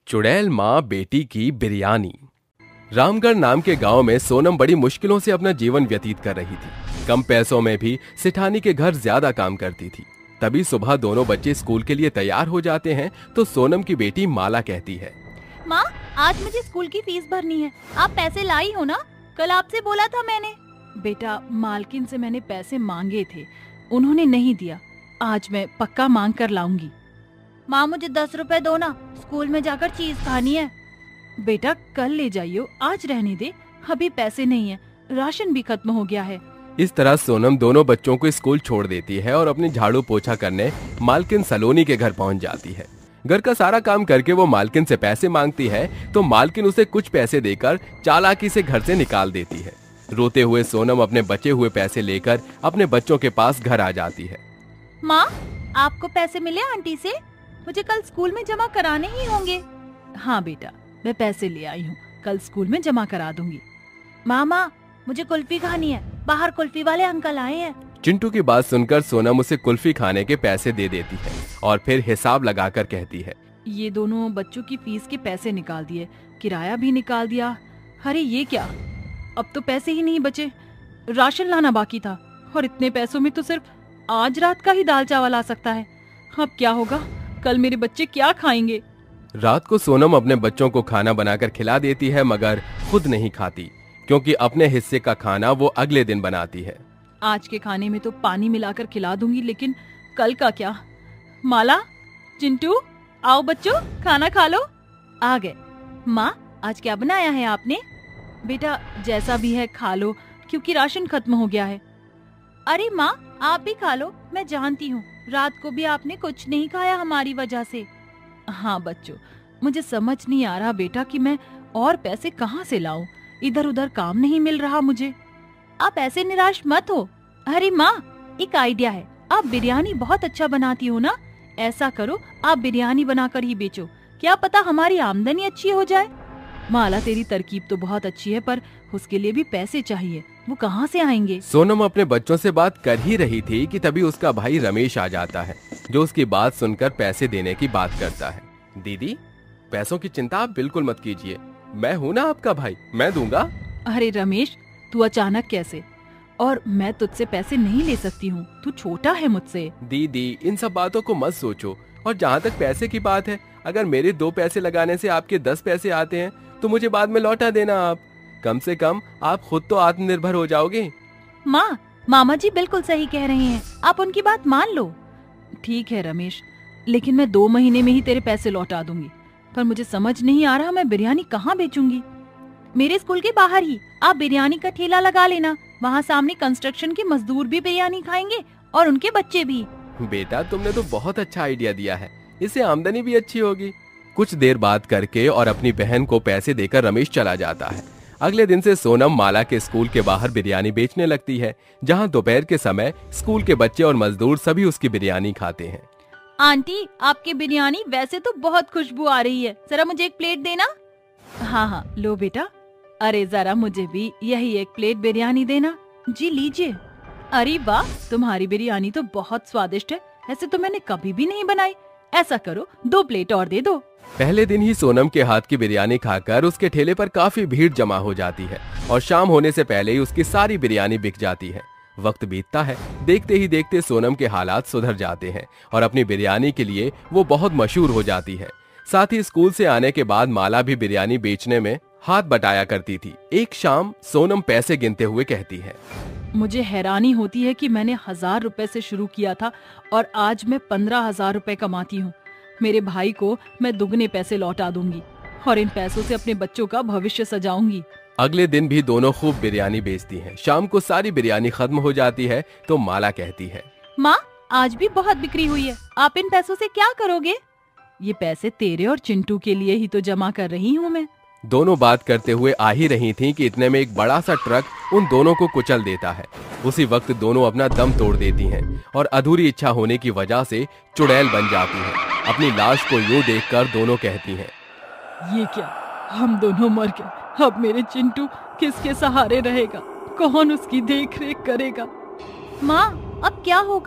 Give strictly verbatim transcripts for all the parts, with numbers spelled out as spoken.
चुड़ैल माँ बेटी की बिरयानी। रामगढ़ नाम के गांव में सोनम बड़ी मुश्किलों से अपना जीवन व्यतीत कर रही थी। कम पैसों में भी सिठानी के घर ज्यादा काम करती थी। तभी सुबह दोनों बच्चे स्कूल के लिए तैयार हो जाते हैं तो सोनम की बेटी माला कहती है, माँ, आज मुझे स्कूल की फीस भरनी है। आप पैसे लाई हो ना? कल आपसे बोला था मैंने। बेटा, मालकिन से मैंने पैसे मांगे थे, उन्होंने नहीं दिया। आज मैं पक्का मांग कर लाऊंगी। माँ, मुझे दस रुपए दो ना, स्कूल में जाकर चीज खानी है। बेटा, कल ले जाइयो, आज रहने दे, अभी पैसे नहीं है, राशन भी खत्म हो गया है। इस तरह सोनम दोनों बच्चों को स्कूल छोड़ देती है और अपनी झाड़ू पोछा करने मालकिन सलोनी के घर पहुंच जाती है। घर का सारा काम करके वो मालकिन से पैसे मांगती है तो मालकिन उसे कुछ पैसे देकर चालाकी से घर से निकाल देती है। रोते हुए सोनम अपने बचे हुए पैसे लेकर अपने बच्चों के पास घर आ जाती है। माँ, आपको पैसे मिले आंटी से? मुझे कल स्कूल में जमा कराने ही होंगे। हाँ बेटा, मैं पैसे ले आई हूँ, कल स्कूल में जमा करा दूंगी। मामा, मुझे कुल्फी खानी है, बाहर कुल्फी वाले अंकल आए हैं। चिंटू की बात सुनकर सोनम उसे कुल्फी खाने के पैसे दे देती है और फिर हिसाब लगाकर कहती है, ये दोनों बच्चों की फीस के पैसे निकाल दिए, किराया भी निकाल दिया। अरे ये क्या, अब तो पैसे ही नहीं बचे, राशन लाना बाकी था और इतने पैसों में तो सिर्फ आज रात का ही दाल चावल आ सकता है। अब क्या होगा, कल मेरे बच्चे क्या खाएंगे? रात को सोनम अपने बच्चों को खाना बनाकर खिला देती है मगर खुद नहीं खाती, क्योंकि अपने हिस्से का खाना वो अगले दिन बनाती है। आज के खाने में तो पानी मिलाकर खिला दूंगी, लेकिन कल का क्या? माला, चिंटू, आओ बच्चों, खाना खा लो। आ गए। माँ, आज क्या बनाया है आपने? बेटा, जैसा भी है खा लो, क्योंकि राशन खत्म हो गया है। अरे माँ, आप भी खा लो, मैं जानती हूँ रात को भी आपने कुछ नहीं खाया हमारी वजह से। हाँ बच्चों, मुझे समझ नहीं आ रहा बेटा कि मैं और पैसे कहाँ से लाऊं, इधर उधर काम नहीं मिल रहा मुझे। आप ऐसे निराश मत हो। अरे माँ, एक आइडिया है, आप बिरयानी बहुत अच्छा बनाती हो ना, ऐसा करो आप बिरयानी बनाकर ही बेचो, क्या पता हमारी आमदनी अच्छी हो जाए। माला, तेरी तरकीब तो बहुत अच्छी है, पर उसके लिए भी पैसे चाहिए, वो कहाँ से आएंगे? सोनम अपने बच्चों से बात कर ही रही थी कि तभी उसका भाई रमेश आ जाता है, जो उसकी बात सुनकर पैसे देने की बात करता है। दीदी, पैसों की चिंता आप बिल्कुल मत कीजिए, मैं हूँ ना आपका भाई, मैं दूंगा। अरे रमेश, तू अचानक कैसे? और मैं तुझसे पैसे नहीं ले सकती हूँ, तू छोटा है मुझसे। दीदी, इन सब बातों को मत सोचो, और जहाँ तक पैसे की बात है, अगर मेरे दो पैसे लगाने से आपके दस पैसे आते हैं तो मुझे बाद में लौटा देना आप। कम से कम आप खुद तो आत्मनिर्भर हो जाओगे। माँ, मामा जी बिल्कुल सही कह रहे हैं, आप उनकी बात मान लो। ठीक है रमेश, लेकिन मैं दो महीने में ही तेरे पैसे लौटा दूंगी, पर मुझे समझ नहीं आ रहा मैं बिरयानी कहाँ बेचूंगी। मेरे स्कूल के बाहर ही आप बिरयानी का ठेला लगा लेना, वहाँ सामने कंस्ट्रक्शन के मजदूर भी बिरयानी खाएंगे और उनके बच्चे भी। बेटा, तुमने तो बहुत अच्छा आइडिया दिया है, इससे आमदनी भी अच्छी होगी। कुछ देर बात करके और अपनी बहन को पैसे देकर रमेश चला जाता है। अगले दिन से सोनम माला के स्कूल के बाहर बिरयानी बेचने लगती है, जहाँ दोपहर के समय स्कूल के बच्चे और मजदूर सभी उसकी बिरयानी खाते हैं। आंटी, आपकी बिरयानी वैसे तो बहुत खुशबू आ रही है, जरा मुझे एक प्लेट देना। हाँ हाँ, लो बेटा। अरे जरा मुझे भी यही एक प्लेट बिरयानी देना। जी लीजिए। अरे वाह, तुम्हारी बिरयानी तो बहुत स्वादिष्ट है, ऐसे तो मैंने कभी भी नहीं बनाई। ऐसा करो, दो प्लेट और दे दो। पहले दिन ही सोनम के हाथ की बिरयानी खाकर उसके ठेले पर काफी भीड़ जमा हो जाती है और शाम होने से पहले ही उसकी सारी बिरयानी बिक जाती है। वक्त बीतता है, देखते ही देखते सोनम के हालात सुधर जाते हैं और अपनी बिरयानी के लिए वो बहुत मशहूर हो जाती है। साथ ही स्कूल से आने के बाद माला भी बिरयानी बेचने में हाथ बटाया करती थी। एक शाम सोनम पैसे गिनते हुए कहती है, मुझे हैरानी होती है कि मैंने हजार रुपए से शुरू किया था और आज मैं पंद्रह हजार रुपए कमाती हूँ। मेरे भाई को मैं दुगने पैसे लौटा दूंगी और इन पैसों से अपने बच्चों का भविष्य सजाऊंगी। अगले दिन भी दोनों खूब बिरयानी बेचती हैं। शाम को सारी बिरयानी खत्म हो जाती है तो माला कहती है, माँ, आज भी बहुत बिक्री हुई है, आप इन पैसों से क्या करोगे? ये पैसे तेरे और चिंटू के लिए ही तो जमा कर रही हूँ मैं। दोनों बात करते हुए आ ही रही थीं कि इतने में एक बड़ा सा ट्रक उन दोनों को कुचल देता है। उसी वक्त दोनों अपना दम तोड़ देती हैं और अधूरी इच्छा होने की वजह से चुड़ैल बन जाती हैं। अपनी लाश को यूं देखकर दोनों कहती हैं, ये क्या, हम दोनों मर गए, अब मेरे चिंटू किसके सहारे रहेगा, कौन उसकी देख रेख करेगा? माँ, अब क्या होगा?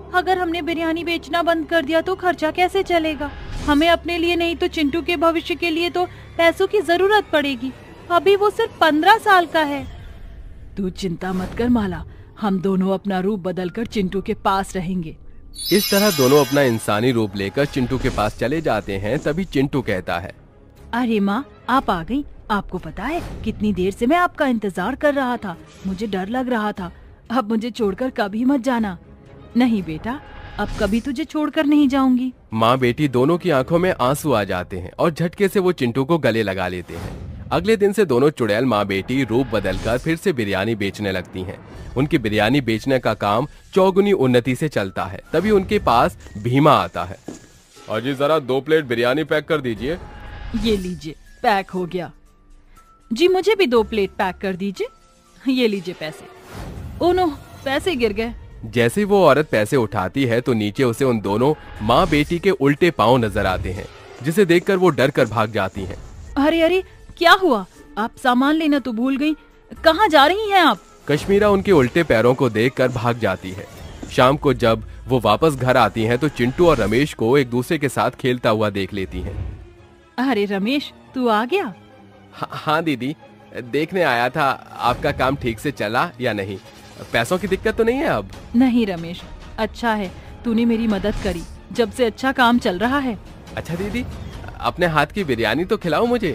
अगर हमने बिरयानी बेचना बंद कर दिया तो खर्चा कैसे चलेगा? हमें अपने लिए नहीं तो चिंटू के भविष्य के लिए तो पैसों की जरूरत पड़ेगी। अभी वो सिर्फ पंद्रह साल का है। तू चिंता मत कर माला, हम दोनों अपना रूप बदलकर चिंटू के पास रहेंगे। इस तरह दोनों अपना इंसानी रूप लेकर चिंटू के पास चले जाते हैं। तभी चिंटू कहता है, अरे माँ, आप आ गई। आपको पता है कितनी देर से मैं आपका इंतजार कर रहा था। मुझे डर लग रहा था। अब मुझे छोड़कर कभी मत जाना। नहीं बेटा, अब कभी तुझे छोड़कर नहीं जाऊंगी। माँ बेटी दोनों की आंखों में आंसू आ जाते हैं और झटके से वो चिंटू को गले लगा लेते हैं। अगले दिन से दोनों चुड़ैल माँ बेटी रूप बदलकर फिर से बिरयानी बेचने लगती हैं। उनकी बिरयानी बेचने का काम चौगुनी उन्नति से चलता है। तभी उनके पास भीमा आता है। अजी जरा दो प्लेट बिरयानी पैक कर दीजिए। ये लीजिए, पैक हो गया। जी मुझे भी दो प्लेट पैक कर दीजिए। ये लीजिए पैसे। ओ नो, पैसे गिर गए। जैसे वो औरत पैसे उठाती है तो नीचे उसे उन दोनों माँ बेटी के उल्टे पांव नजर आते हैं, जिसे देखकर वो डर कर भाग जाती हैं। अरे अरे, क्या हुआ? आप सामान लेना तो भूल गई। कहाँ जा रही हैं आप? कश्मीरा उनके उल्टे पैरों को देखकर भाग जाती है। शाम को जब वो वापस घर आती हैं तो चिंटू और रमेश को एक दूसरे के साथ खेलता हुआ देख लेती हैं। अरे रमेश, तू आ गया? हा, हाँ दीदी, देखने आया था आपका काम ठीक से चला या नहीं। पैसों की दिक्कत तो नहीं है अब? नहीं रमेश, अच्छा है तूने मेरी मदद करी। जब से अच्छा काम चल रहा है। अच्छा दीदी, अपने हाथ की बिरयानी तो खिलाओ मुझे।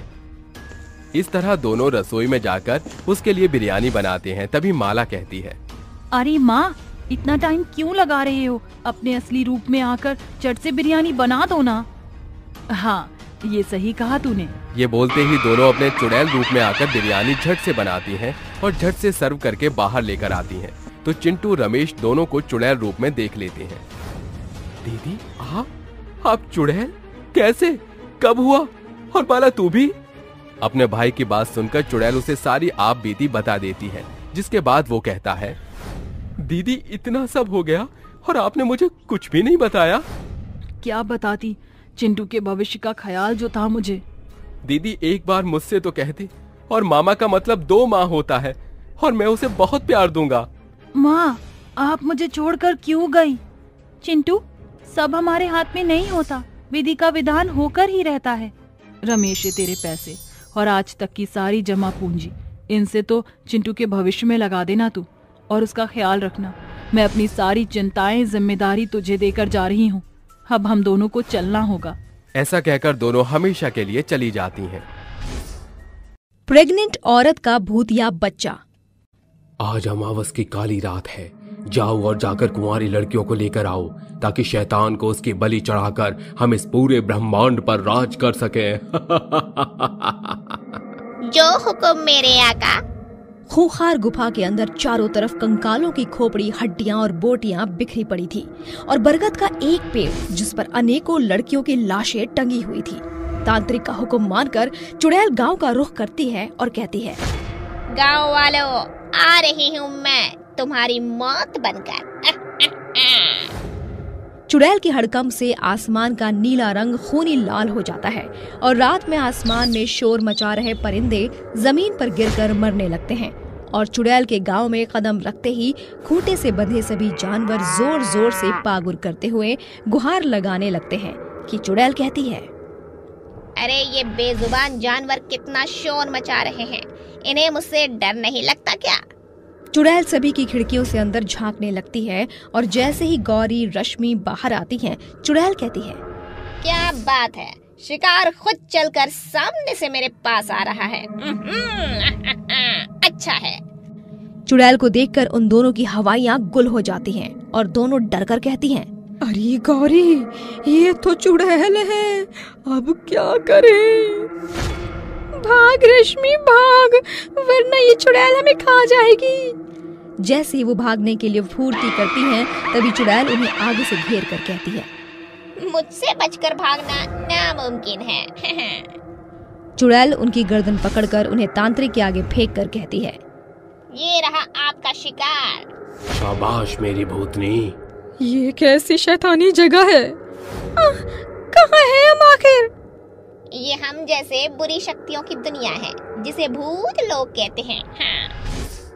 इस तरह दोनों रसोई में जाकर उसके लिए बिरयानी बनाते हैं। तभी माला कहती है, अरे माँ, इतना टाइम क्यों लगा रहे हो? अपने असली रूप में आकर चट से बिरयानी बना दो ना। हाँ, ये सही कहा तूने। ये बोलते ही दोनों अपने चुड़ैल रूप में आकर बिरयानी झट से बनाती हैं और झट से सर्व करके बाहर लेकर आती हैं। तो चिंटू रमेश दोनों को चुड़ैल रूप में देख लेते हैं। दीदी आप आप चुड़ैल? कैसे? कब हुआ? और माला तू भी? अपने भाई की बात सुनकर चुड़ैल उसे सारी आप बीती बता देती है, जिसके बाद वो कहता है, दीदी इतना सब हो गया और आपने मुझे कुछ भी नहीं बताया। क्या बताती? चिंटू के भविष्य का ख्याल जो था मुझे। दीदी एक बार मुझसे तो कहते, और मामा का मतलब दो माँ होता है और मैं उसे बहुत प्यार दूंगा। माँ, आप मुझे छोड़कर क्यों गई? चिंटू, सब हमारे हाथ में नहीं होता। विधि का विधान होकर ही रहता है। रमेश, ये तेरे पैसे और आज तक की सारी जमा पूंजी, इनसे तो चिंटू के भविष्य में लगा देना तू, और उसका ख्याल रखना। मैं अपनी सारी चिंताएं, जिम्मेदारी तुझे देकर जा रही हूँ। अब हम दोनों को चलना होगा। ऐसा कहकर दोनों हमेशा के लिए चली जाती हैं। प्रेग्नेंट औरत का भूतिया बच्चा। आज अमावस की काली रात है। जाओ और जाकर कुंवारी लड़कियों को लेकर आओ, ताकि शैतान को उसकी बलि चढ़ाकर हम इस पूरे ब्रह्मांड पर राज कर सकें। जो हुक्म मेरे आका। खूंखार गुफा के अंदर चारों तरफ कंकालों की खोपड़ी, हड्डियां और बोटियां बिखरी पड़ी थी और बरगद का एक पेड़ जिस पर अनेकों लड़कियों की लाशें टंगी हुई थी। तांत्रिक का हुक्म मानकर चुड़ैल गांव का रुख करती है और कहती है, गांव वालों, आ रही हूँ मैं तुम्हारी मौत बनकर। चुड़ैल के हड़कंप से आसमान का नीला रंग खूनी लाल हो जाता है और रात में आसमान में शोर मचा रहे परिंदे जमीन पर गिरकर मरने लगते हैं और चुड़ैल के गांव में कदम रखते ही खूंटे से बंधे सभी जानवर जोर जोर से पागुर करते हुए गुहार लगाने लगते हैं कि चुड़ैल कहती है, अरे ये बेजुबान जानवर कितना शोर मचा रहे हैं, इन्हें मुझसे डर नहीं लगता क्या? चुड़ैल सभी की खिड़कियों से अंदर झांकने लगती है और जैसे ही गौरी रश्मि बाहर आती हैं, चुड़ैल कहती है, क्या बात है, शिकार खुद चलकर सामने से मेरे पास आ रहा है। अच्छा है। चुड़ैल को देखकर उन दोनों की हवाइयाँ गुल हो जाती हैं और दोनों डरकर कहती हैं, अरे गौरी, ये तो चुड़ैल है, अब क्या करें? भाग रश्मि भाग, वरना ये चुड़ैल हमें खा जाएगी। जैसे ही वो भागने के लिए फुर्ती करती हैं, तभी चुड़ैल उन्हें आगे से घेर कर कहती है, मुझसे बचकर भागना नामुमकिन है। चुड़ैल उनकी गर्दन पकड़कर उन्हें तांत्रिक के आगे फेंक कर कहती है, ये रहा आपका शिकार। शाबाश मेरी भूतनी। ये कैसी शैतानी जगह है? कहाँ है हम आखिर? ये हम जैसे बुरी शक्तियों की दुनिया है, जिसे भूत लोग कहते हैं। हाँ।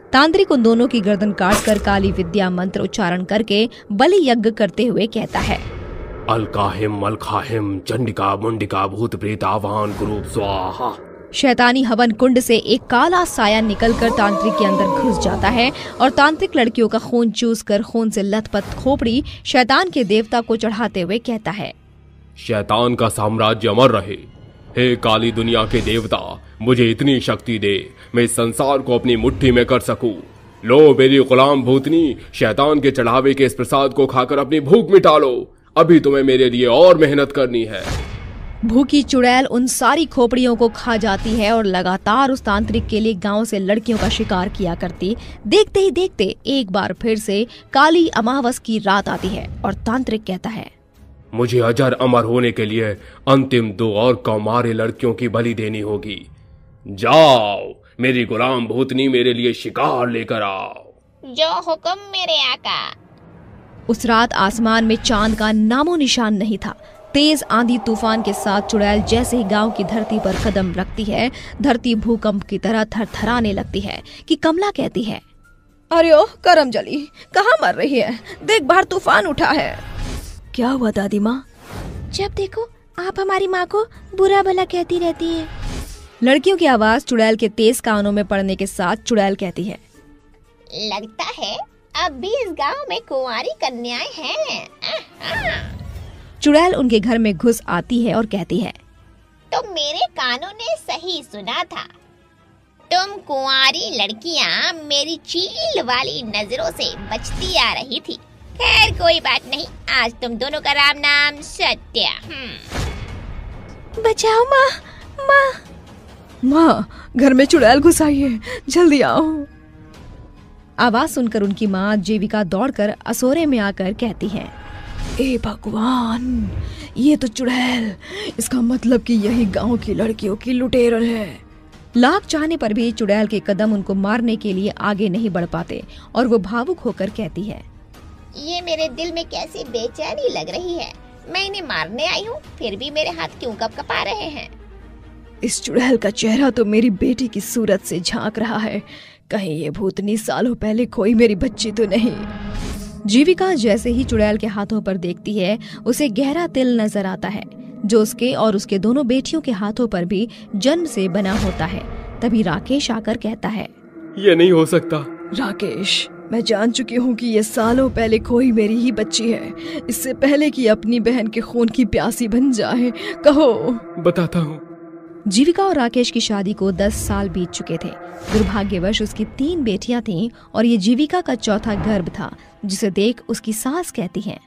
तांत्रिक उन दोनों की गर्दन काटकर काली विद्या मंत्र उच्चारण करके बलि यज्ञ करते हुए कहता है, अलकाहिम मलखाहिम चंडिका मुंडिका भूत प्रेत आवाहन कुरूप स्वाहा। शैतानी हवन कुंड से एक काला साया निकलकर तांत्रिक के अंदर घुस जाता है और तांत्रिक लड़कियों का खून चूस कर खून से लथपथ खोपड़ी शैतान के देवता को चढ़ाते हुए कहता है, शैतान का साम्राज्य अमर रहे। हे काली दुनिया के देवता, मुझे इतनी शक्ति दे मैं इस संसार को अपनी मुट्ठी में कर सकूं। लो मेरी गुलाम भूतनी, शैतान के चढ़ावे के इस प्रसाद को खाकर अपनी भूख मिटा लो। अभी तुम्हें मेरे लिए और मेहनत करनी है। भूखी चुड़ैल उन सारी खोपड़ियों को खा जाती है और लगातार उस तांत्रिक के लिए गांव से लड़कियों का शिकार किया करती। देखते ही देखते एक बार फिर से काली अमावस की रात आती है और तांत्रिक कहता है, मुझे अजर अमर होने के लिए अंतिम दो और कौमारे लड़कियों की बलि देनी होगी। जाओ मेरी गुलाम भूतनी, मेरे लिए शिकार लेकर आओ। जो हुक्म मेरे आका। उस रात आसमान में चांद का नामो निशान नहीं था। तेज आंधी तूफान के साथ चुड़ैल जैसे ही गांव की धरती पर कदम रखती है, धरती भूकंप की तरह थरथराने लगती है कि कमला कहती है, अरे ओ करमजली, कहाँ मर रही है? देख बाहर तूफान उठा है। क्या हुआ दादी माँ? जब देखो आप हमारी माँ को बुरा भला कहती रहती है। लड़कियों की आवाज चुड़ैल के तेज कानों में पड़ने के साथ चुड़ैल कहती है, लगता है अब भी इस गांव में कुंवारी कन्याएं हैं। चुड़ैल उनके घर में घुस आती है और कहती है, तो मेरे कानों ने सही सुना था। तुम कुंवारी लड़कियां मेरी चील वाली नजरों से बचती आ रही थी। खैर कोई बात नहीं, आज तुम दोनों का राम नाम सत्य। बचाओ माँ, माँ माँ, घर में चुड़ैल घुस आई है, जल्दी आओ। आवाज सुनकर उनकी माँ जीविका दौड़कर असोरे में आकर कहती है, ए भगवान, ये तो चुड़ैल, इसका मतलब कि यही गांव की लड़कियों की लुटेरन है। लाख चाहने पर भी चुड़ैल के कदम उनको मारने के लिए आगे नहीं बढ़ पाते और वो भावुक होकर कहती है, ये मेरे दिल में कैसी बेचैनी लग रही है। मैं इन्हें मारने आई हूँ, फिर भी मेरे हाथ क्यों कपकपा रहे हैं। इस चुड़ैल का चेहरा तो मेरी बेटी की सूरत से झांक रहा है। कहीं ये भूतनी सालों पहले कोई मेरी बच्ची तो नहीं। जीविका जैसे ही चुड़ैल के हाथों पर देखती है, उसे गहरा तिल नजर आता है जो उसके और उसके दोनों बेटियों के हाथों पर भी जन्म से बना होता है। तभी राकेश आकर कहता है, ये नहीं हो सकता। राकेश, मैं जान चुकी हूँ कि ये सालों पहले कोई मेरी ही बच्ची है। इससे पहले कि अपनी बहन के खून की प्यासी बन जाए, कहो। बताता हूँ। जीविका और राकेश की शादी को दस साल बीत चुके थे। दुर्भाग्यवश उसकी तीन बेटियां थीं और ये जीविका का चौथा गर्भ था, जिसे देख उसकी सास कहती है,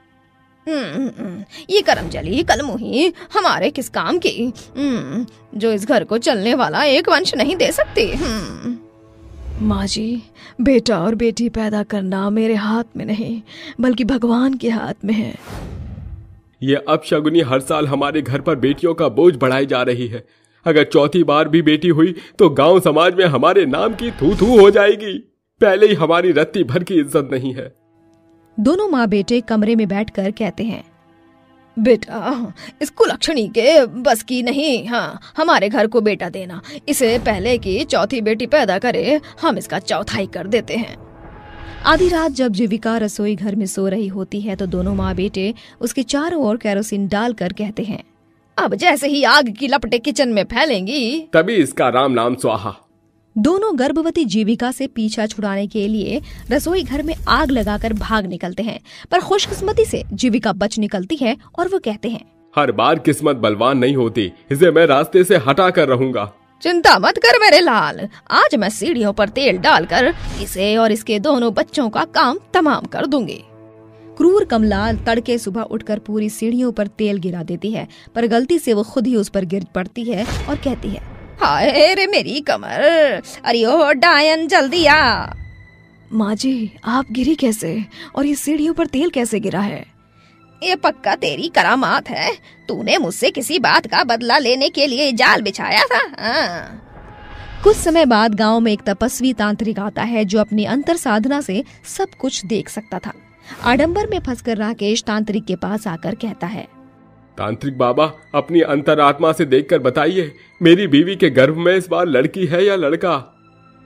ये करमजली कलमुही हमारे किस काम की, जो इस घर को चलने वाला एक वंश नहीं दे सकती। माँ जी, बेटा और बेटी पैदा करना मेरे हाथ में नहीं बल्कि भगवान के हाथ में है। ये अपशगुनी हर साल हमारे घर पर बेटियों का बोझ बढ़ाई जा रही है। अगर चौथी बार भी बेटी हुई तो गांव समाज में हमारे नाम की थू थू हो जाएगी। पहले ही हमारी रत्ती भर की इज्जत नहीं है। दोनों माँ बेटे कमरे में बैठकर कहते हैं, बेटा, इस कुलक्षणी के बस की नहीं। हाँ, हमारे घर को बेटा देना। इसे पहले की चौथी बेटी पैदा करे, हम इसका चौथाई कर देते हैं। आधी रात जब जीविका रसोई घर में सो रही होती है तो दोनों माँ बेटे उसके चारों ओर केरोसिन डालकर कहते हैं, अब जैसे ही आग की लपटें किचन में फैलेंगी तभी इसका राम नाम स्वाहा। दोनों गर्भवती जीविका से पीछा छुड़ाने के लिए रसोई घर में आग लगाकर भाग निकलते हैं, पर खुशकिस्मती से जीविका बच निकलती है और वो कहते हैं, हर बार किस्मत बलवान नहीं होती, इसे मैं रास्ते से हटा कर रहूंगा। चिंता मत कर मेरे लाल, आज मैं सीढ़ियों पर तेल डालकर इसे और इसके दोनों बच्चों का काम तमाम कर दूंगी। क्रूर कमला तड़के सुबह उठकर पूरी सीढ़ियों पर तेल गिरा देती है, पर गलती से वो खुद ही उस पर गिर पड़ती है और कहती है, हाय रे मेरी कमर, अरे ओ डायन जल्दी आ। माँ जी, आप गिरी कैसे और ये सीढ़ियों पर तेल कैसे गिरा है? ये पक्का तेरी करामात है। तूने मुझसे किसी बात का बदला लेने के लिए जाल बिछाया था। हाँ। कुछ समय बाद गांव में एक तपस्वी तांत्रिक आता है जो अपनी अंतर साधना से सब कुछ देख सकता था। आडंबर में फंसकर राकेश तांत्रिक के पास आकर कहता है, तांत्रिक बाबा, अपनी अंतरात्मा से देखकर बताइए, मेरी बीवी के गर्भ में इस बार लड़की है या लड़का?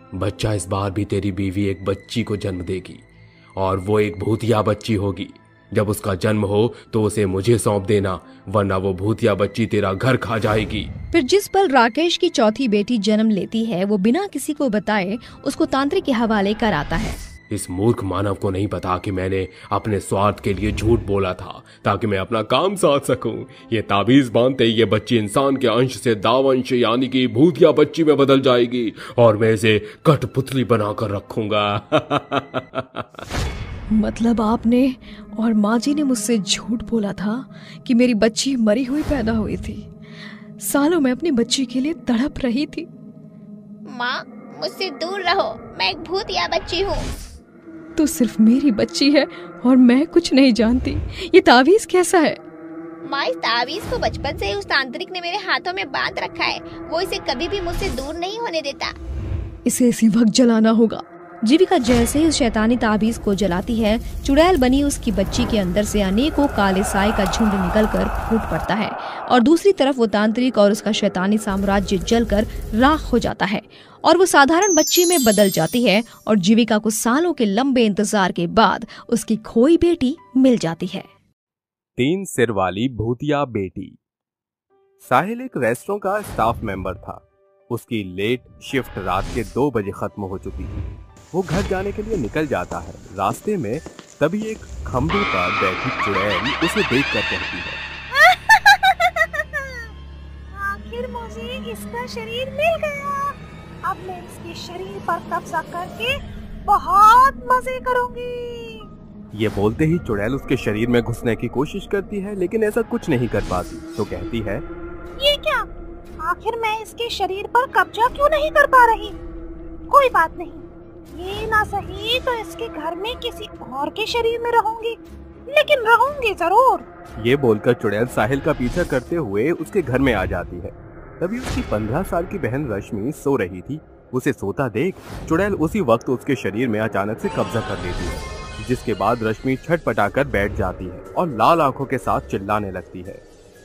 बच्चा इस बार भी तेरी बीवी एक बच्ची को जन्म देगी और वो एक भूतिया बच्ची होगी। जब उसका जन्म हो तो उसे मुझे सौंप देना, वरना वो भूतिया बच्ची तेरा घर खा जाएगी। फिर जिस पल राकेश की चौथी बेटी जन्म लेती है वो बिना किसी को बताए उसको तांत्रिक के हवाले कराता है। इस मूर्ख मानव को नहीं पता कि मैंने अपने स्वार्थ के लिए झूठ बोला था ताकि मैं अपना काम साध सकूं। ये ताबीज बांधते ही ये बच्ची इंसान के अंश से दावंश यानी कि भूतिया बच्ची में बदल जाएगी और मैं इसे कठपुतली बनाकर रखूंगा। मतलब आपने और माँ जी ने मुझसे झूठ बोला था कि मेरी बच्ची मरी हुई पैदा हुई थी। सालों में अपनी बच्ची के लिए तड़प रही थी। माँ, मुझसे दूर रहो, मैं एक भूतिया बच्ची हूँ। तो सिर्फ मेरी बच्ची है और मैं कुछ नहीं जानती। ये तावीज कैसा है? माँ, इस तावीज को बचपन से ही उस तांत्रिक ने मेरे हाथों में बांध रखा है। वो इसे कभी भी मुझसे दूर नहीं होने देता। इसे इसी वक्त जलाना होगा। जीविका जैसे ही उस शैतानी ताबीज को जलाती है, चुड़ैल बनी उसकी बच्ची के अंदर से अनेकों काले साए का झुंड निकलकर फूट पड़ता है और दूसरी तरफ वो तांत्रिक और उसका शैतानी साम्राज्य जलकर राख हो जाता है और वो साधारण बच्ची में बदल जाती है और जीविका को सालों के लंबे इंतजार के बाद उसकी खोई बेटी मिल जाती है। तीन सिर वाली भूतिया बेटी। साहिल एक रेस्टोरेंट का स्टाफ मेंबर था। उसकी लेट शिफ्ट रात के दो बजे खत्म हो चुकी थी। वो घर जाने के लिए निकल जाता है। रास्ते में तभी एक खंभे पर बैठी चुड़ैल उसे देखकर कहती है, आखिर मुझे इसका शरीर मिल गया। अब मैं इसके शरीर पर कब्जा करके बहुत मजे करूंगी। ये बोलते ही चुड़ैल उसके शरीर में घुसने की कोशिश करती है, लेकिन ऐसा कुछ नहीं कर पाती। तो कहती है, ये क्या, आखिर मैं इसके शरीर पर कब्जा क्यों नहीं कर पा रही? कोई बात नहीं, ये ना सही तो इसके घर में किसी और के शरीर में रहूंगी, लेकिन रहूंगी जरूर। ये बोलकर चुड़ैल साहिल का पीछा करते हुए उसके घर में आ जाती है। तभी उसकी पंद्रह साल की बहन रश्मि सो रही थी। उसे सोता देख चुड़ैल उसी वक्त उसके शरीर में अचानक से कब्जा कर लेती है, जिसके बाद रश्मि छटपटाकर बैठ जाती है और लाल आंखों के साथ चिल्लाने लगती है,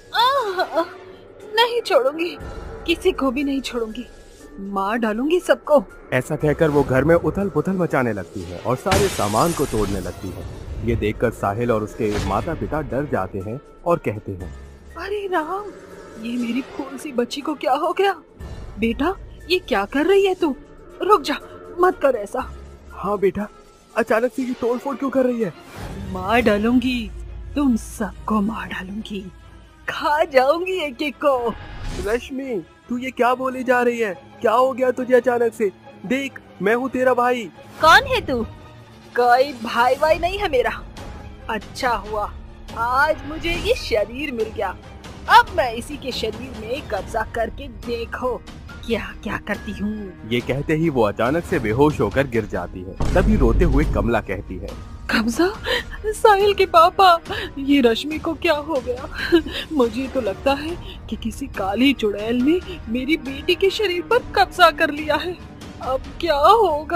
आह, नहीं छोड़ूंगी, किसी को भी नहीं छोड़ूंगी, मार डालूंगी सबको। ऐसा कहकर वो घर में उथल पुथल मचाने लगती है और सारे सामान को तोड़ने लगती है। ये देखकर साहिल और उसके माता पिता डर जाते हैं और कहते हैं, अरे राम, ये मेरी फूल सी बच्ची को क्या हो गया? बेटा, ये क्या कर रही है तू? रुक जा, मत कर ऐसा। हाँ बेटा, अचानक से ये तोड़ फोड़ क्यों कर रही है? मार डालूंगी, तुम सबको मार डालूंगी, खा जाऊंगी एक एक को। रश्मि, तू ये क्या बोली जा रही है? क्या हो गया तुझे अचानक से? देख, मैं हूँ तेरा भाई। कौन है तू? कोई भाई भाई नहीं है मेरा। अच्छा हुआ आज मुझे ये शरीर मिल गया। अब मैं इसी के शरीर में कब्जा करके देखो क्या क्या करती हूँ। ये कहते ही वो अचानक से बेहोश होकर गिर जाती है। तभी रोते हुए कमला कहती है, कब्जा? साहिल के पापा, ये रश्मि को क्या हो गया? मुझे तो लगता है कि किसी काली चुड़ैल ने मेरी बेटी के शरीर पर कब्जा कर लिया है। अब क्या होगा?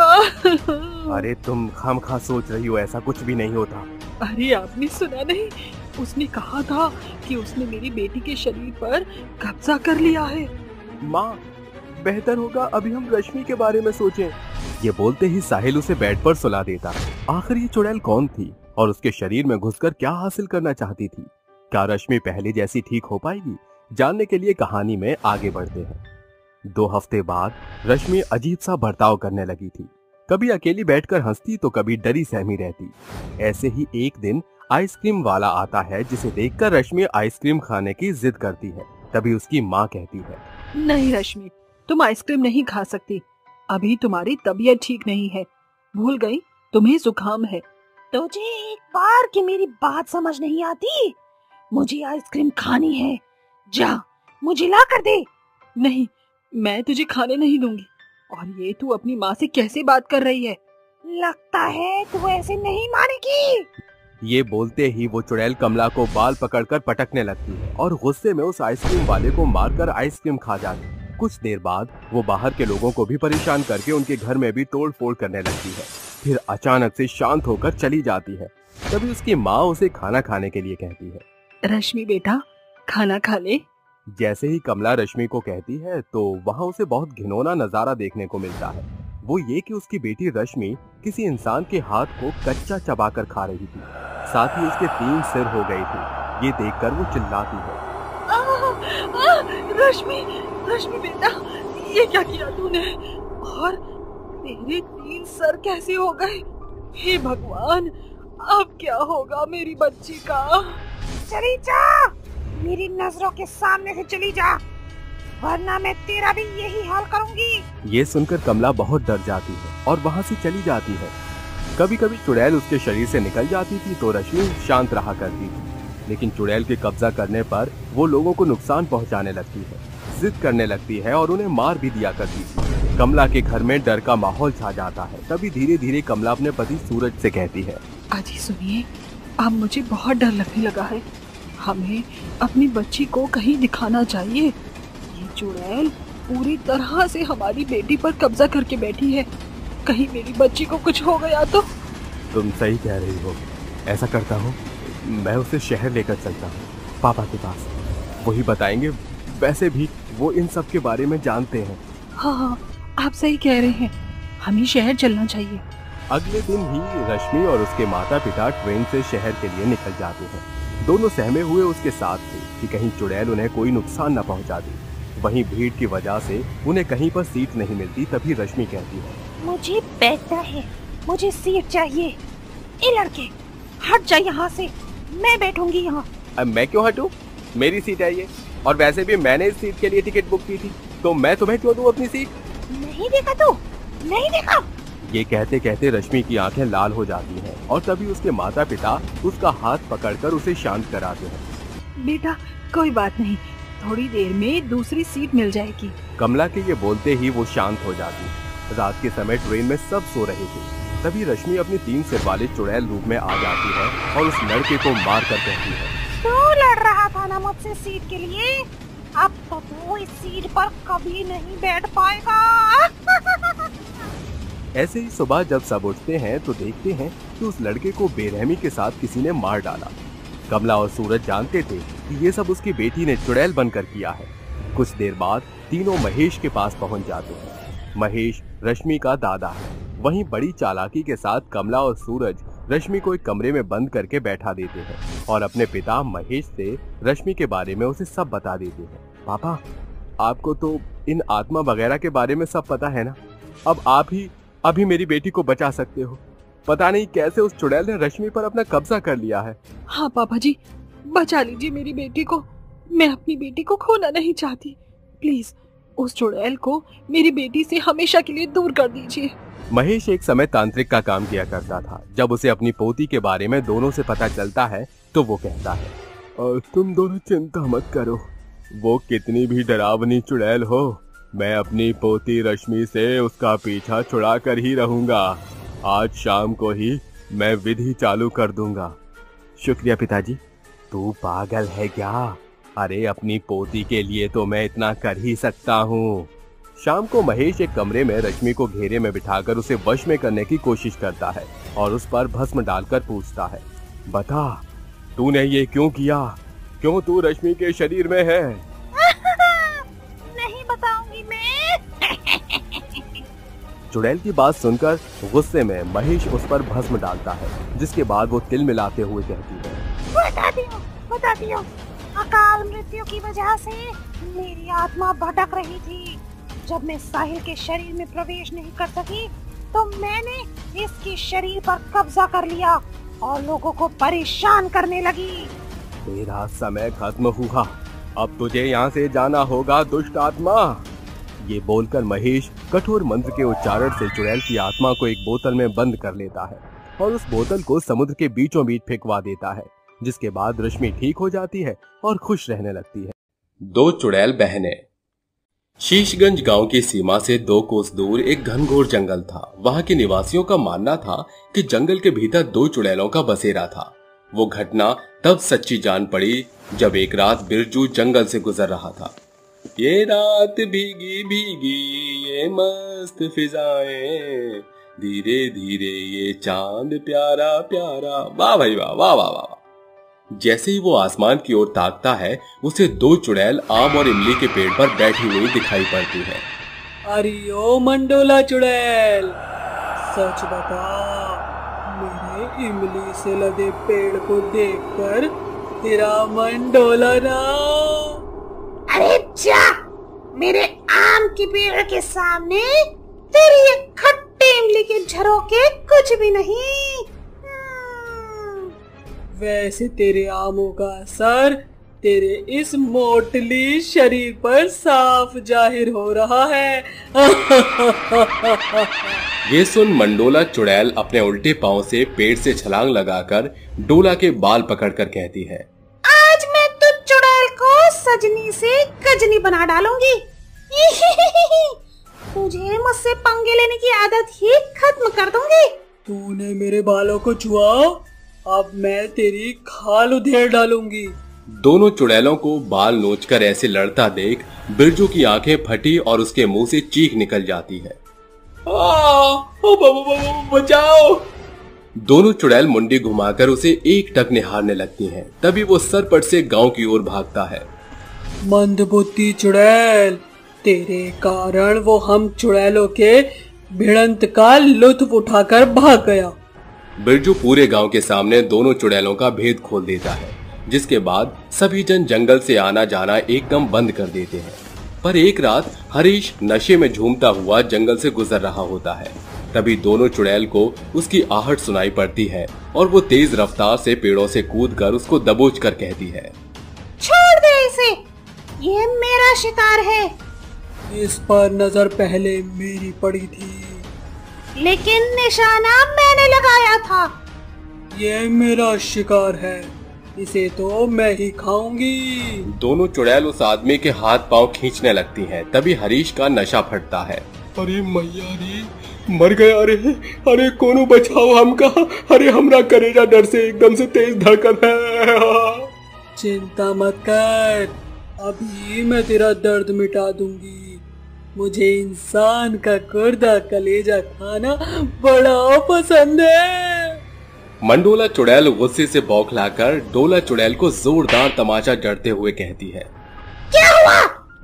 अरे तुम खामखा सोच रही हो, ऐसा कुछ भी नहीं होता। अरे आपने सुना नहीं? उसने कहा था कि उसने मेरी बेटी के शरीर पर कब्जा कर लिया है। माँ, बेहतर होगा अभी हम रश्मि के बारे में सोचें। ये बोलते ही साहिल उसे बेड पर सुला देता। आखिर ये चुड़ैल कौन थी और उसके शरीर में घुसकर क्या हासिल करना चाहती थी? क्या रश्मि पहले जैसी ठीक हो पाएगी? जानने के लिए कहानी में आगे बढ़ते हैं। दो हफ्ते बाद रश्मि अजीब सा बर्ताव करने लगी थी। कभी अकेली बैठकर हंसती तो कभी डरी सहमी रहती। ऐसे ही एक दिन आइसक्रीम वाला आता है, जिसे देखकर रश्मि आइसक्रीम खाने की जिद करती है। तभी उसकी माँ कहती है, नहीं रश्मि, तुम आइसक्रीम नहीं खा सकती, अभी तुम्हारी तबीयत ठीक नहीं है। भूल गई, तुम्हें जुकाम है। तुझे एक बार की मेरी बात समझ नहीं आती? मुझे आइसक्रीम खानी है, जा मुझे ला कर दे। नहीं, मैं तुझे खाने नहीं दूंगी। और ये तू अपनी माँ से कैसे बात कर रही है? लगता है तू ऐसे नहीं मानेगी। ये बोलते ही वो चुड़ैल कमला को बाल पकड़कर पटकने लगती है और गुस्से में उस आइसक्रीम वाले को मारकर आइसक्रीम खा जाती है। कुछ देर बाद वो बाहर के लोगों को भी परेशान करके उनके घर में भी तोड़ फोड़ करने लगती है। फिर अचानक से शांत होकर चली जाती है। तभी उसकी माँ उसे खाना खाने के लिए कहती है, रश्मि बेटा, खाना खा ले। जैसे ही कमला रश्मि को कहती है तो वहाँ उसे बहुत घिनौना नजारा देखने को मिलता है। वो ये कि उसकी बेटी रश्मि किसी इंसान के हाथ को कच्चा चबाकर खा रही थी। साथ ही उसके तीन सिर हो गए थे। ये देखकर वो चिल्लाती है, आ, आ, रश्मि, रश्मि बेटा, ये क्या किया तूने? और तेरे तीन सर कैसे हो गए? हे भगवान, अब क्या होगा मेरी बच्ची का? चली जा, मेरी नजरों के सामने से चली जा, वरना मैं तेरा भी यही हाल करूंगी। ये सुनकर कमला बहुत डर जाती है और वहाँ से चली जाती है। कभी कभी चुड़ैल उसके शरीर से निकल जाती थी तो रश्मि शांत रहा करती थी, लेकिन चुड़ैल के कब्जा करने पर वो लोगों को नुकसान पहुँचाने लगती है, जिद करने लगती है और उन्हें मार भी दिया करती थी। कमला के घर में डर का माहौल छा जाता है। तभी धीरे धीरे कमला अपने पति सूरज से कहती है, अजी सुनिए, अब मुझे बहुत डर लगने लगा है। हमें अपनी बच्ची को कहीं दिखाना चाहिए। ये चुड़ैल पूरी तरह से हमारी बेटी पर कब्जा करके बैठी है। कहीं मेरी बच्ची को कुछ हो गया तो? तुम सही कह रही हो। ऐसा करता हूँ, मैं उसे शहर लेकर चलता हूँ पापा के पास, वही बताएंगे। वैसे भी वो इन सब के बारे में जानते हैं। हाँ हाँ, आप सही कह रहे हैं, हमें शहर चलना चाहिए। अगले दिन ही रश्मि और उसके माता पिता ट्रेन से शहर के लिए निकल जाते हैं। दोनों सहमे हुए उसके साथ थे कि कहीं चुड़ैल उन्हें कोई नुकसान न पहुंचा दे। वहीं भीड़ की वजह से उन्हें कहीं पर सीट नहीं मिलती। तभी रश्मि कहती है, मुझे बैठना है, मुझे सीट चाहिए। ए लड़के, हट जा यहाँ से, मैं बैठूंगी यहाँ। अब मैं क्यों हटूं? मेरी सीट है ये, और वैसे भी मैंने इस सीट के लिए टिकट बुक की थी, तो मैं तुम्हें क्यों दूं अपनी सीट? नहीं देखा तू? नहीं देखा? ये कहते कहते रश्मि की आंखें लाल हो जाती हैं और तभी उसके माता पिता उसका हाथ पकड़कर उसे शांत कराते हैं। बेटा कोई बात नहीं, थोड़ी देर में दूसरी सीट मिल जाएगी। कमला के ये बोलते ही वो शांत हो जाती। रात के समय ट्रेन में सब सो रहे थे। तभी रश्मि अपनी तीन सिर वाले चुड़ैल रूप में आ जाती है और उस लड़के को मार कर कहती है, तू लड़ रहा था ना मुझसे सीट के लिए, अब तो तू इस सीट पर कभी नहीं बैठ पाएगा। ऐसे ही सुबह जब सब उठते हैं तो देखते हैं कि उस लड़के को बेरहमी के साथ किसी ने मार डाला। कमला और सूरज जानते थे कि ये सब उसकी बेटी ने चुड़ैल बनकर किया है। कुछ देर बाद तीनों महेश के पास पहुंच जाते हैं। महेश रश्मि का दादा है। वहीं बड़ी चालाकी के साथ कमला और सूरज रश्मि को एक कमरे में बंद करके बैठा देते हैं और अपने पिता महेश से रश्मि के बारे में उसे सब बता देते हैं। पापा, आपको तो इन आत्मा वगैरह के बारे में सब पता है ना? अब आप ही अभी मेरी बेटी को बचा सकते हो। पता नहीं कैसे उस चुड़ैल ने रश्मि पर अपना कब्जा कर लिया है। हाँ पापा जी, बचा लीजिए मेरी बेटी को। मैं अपनी बेटी को खोना नहीं चाहती। प्लीज उस चुड़ैल को मेरी बेटी से हमेशा के लिए दूर कर दीजिए। महेश एक समय तांत्रिक का काम किया करता था। जब उसे अपनी पोती के बारे में दोनों से पता चलता है तो वो कहता है, और तुम दोनों चिंता मत करो, वो कितनी भी डरावनी चुड़ैल हो, मैं अपनी पोती रश्मि से उसका पीछा छुड़ा कर ही रहूंगा। आज शाम को ही मैं विधि चालू कर दूंगा। शुक्रिया पिताजी। तू पागल है क्या? अरे अपनी पोती के लिए तो मैं इतना कर ही सकता हूँ। शाम को महेश एक कमरे में रश्मि को घेरे में बिठाकर उसे वश में करने की कोशिश करता है और उस पर भस्म डालकर पूछता है, बता तूने ये क्यों किया? क्यों तू रश्मि के शरीर में है? नहीं बताऊंगी मैं। चुड़ैल की बात सुनकर गुस्से में महेश उस पर भस्म डालता है, जिसके बाद वो तिल मिलाते हुए कहती है, बता दियो, बता दियो, अकाल मृत्यु की वजह से मेरी आत्मा भटक रही थी। जब मैं साहिल के शरीर में प्रवेश नहीं कर सकी तो मैंने इसके शरीर पर कब्जा कर लिया और लोगों को परेशान करने लगी। तेरा समय खत्म हुआ, अब तुझे यहाँ से जाना होगा दुष्ट आत्मा। ये बोलकर महेश कठोर मंत्र के उच्चारण से चुड़ैल की आत्मा को एक बोतल में बंद कर लेता है और उस बोतल को समुद्र के बीचों बीच फेंकवा देता है, जिसके बाद रश्मि ठीक हो जाती है और खुश रहने लगती है। दो चुड़ैल बहनें। शीशगंज गांव की सीमा से दो कोस दूर एक घनघोर जंगल था। वहां के निवासियों का मानना था कि जंगल के भीतर दो चुड़ैलों का बसेरा था। वो घटना तब सच्ची जान पड़ी जब एक रात बिरजू जंगल से गुजर रहा था। ये रात भीगी भीगी ये मस्त फिजाएं, धीरे धीरे ये चांद प्यारा प्यारा। वाह भाई वाह, वाह वाह वाह। जैसे ही वो आसमान की ओर ताकता है, उसे दो चुड़ैल आम और इमली के पेड़ पर बैठी हुई दिखाई पड़ती है। अरे ओ मंडोला चुड़ैल, सच बता, मेरे इमली से लदे पेड़ को देखकर तेरा मन डोला ना? अरे जा, मेरे आम के पेड़ के सामने तेरी ये खट्टे इमली के झरोके कुछ भी नहीं। वैसे तेरे आमों का असर तेरे इस मोटली शरीर पर साफ जाहिर हो रहा है। ये सुन मंडोला चुड़ैल अपने उल्टे पांव से पेड़ से छलांग लगाकर डोला के बाल पकड़कर कहती है, आज मैं तो चुड़ैल को सजनी से गजनी बना डालूंगी। तुझे मुझसे पंगे लेने की आदत ही खत्म कर दूंगी। तूने मेरे बालों को छुआ, अब मैं तेरी खाल उधेड़ डालूंगी। दोनों चुड़ैलों को बाल नोचकर ऐसे लड़ता देख बिरजू की आंखें फटी और उसके मुंह से चीख निकल जाती है। बचाओ! दोनों चुड़ैल मुंडी घुमाकर उसे एक टक निहारने लगती हैं। तभी वो सरपट से गांव की ओर भागता है। मंदबुद्धि चुड़ैल, तेरे कारण वो हम चुड़ैलों के भिड़ंत का लुत्फ उठाकर भाग गया। बिरजू पूरे गांव के सामने दोनों चुड़ैलों का भेद खोल देता है, जिसके बाद सभी जन जंगल से आना जाना एकदम बंद कर देते हैं। पर एक रात हरीश नशे में झूमता हुआ जंगल से गुजर रहा होता है। तभी दोनों चुड़ैल को उसकी आहट सुनाई पड़ती है और वो तेज रफ्तार से पेड़ों से कूदकर उसको दबोच कर कहती है, छोड़ दे इसे, ये मेरा शिकार है। इस पर नजर पहले मेरी पड़ी थी, लेकिन निशाना मैंने लगाया था। ये मेरा शिकार है, इसे तो मैं ही खाऊंगी। दोनों चुड़ैल उस आदमी के हाथ पांव खींचने लगती हैं। तभी हरीश का नशा फटता है। अरे मैया रे, मर गया रे, अरे कोनो बचाओ हमका, अरे हमरा करेजा डर से एकदम से तेज धड़कन है। चिंता मत कर, अभी मैं तेरा दर्द मिटा दूंगी। मुझे इंसान का कुर्दा कलेजा खाना बड़ा पसंद है। मंडोला चुड़ैल गुस्से से बौखलाकर डोला चुड़ैल को जोरदार तमाचा जड़ते हुए कहती है, क्या हुआ?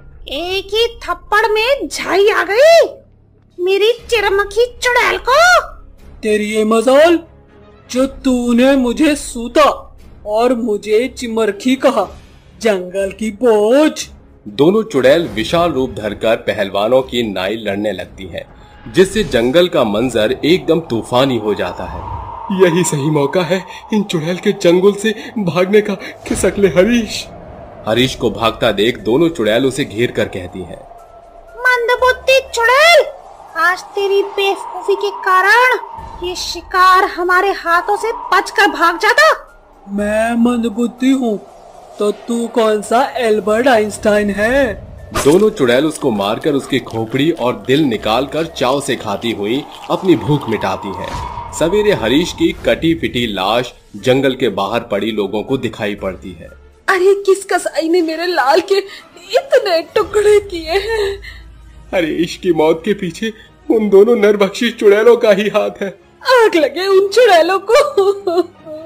एक ही थप्पड़ में झाई आ गई मेरी चिरमखी चुड़ैल को। तेरी ये मजाल जो तूने मुझे सूता और मुझे चिमरखी कहा, जंगल की बोझ। दोनों चुड़ैल विशाल रूप धरकर पहलवानों की नाई लड़ने लगती हैं, जिससे जंगल का मंजर एकदम तूफानी हो जाता है। यही सही मौका है इन चुड़ैल के जंगल से भागने का। खिसक ले हरीश। हरीश को भागता देख दोनों चुड़ैल उसे घेर कर कहती हैं, मंदबुद्धि चुड़ैल, आज तेरी बेवकूफी के कारण ये शिकार हमारे हाथों से बचकर भाग जाता। मैं मंदबुद्धि हूँ तो तू कौन सा एल्बर्ट आइंस्टाइन है? दोनों चुड़ैल उसको मारकर उसकी खोपड़ी और दिल निकालकर चाव से खाती हुई अपनी भूख मिटाती है। सवेरे हरीश की कटी पिटी लाश जंगल के बाहर पड़ी लोगों को दिखाई पड़ती है। अरे किस कसाई ने मेरे लाल के इतने टुकड़े किए हैं? हरीश की मौत के पीछे उन दोनों नरभक्षी चुड़ैलों का ही हाथ है। आग लगे उन चुड़ैलों को,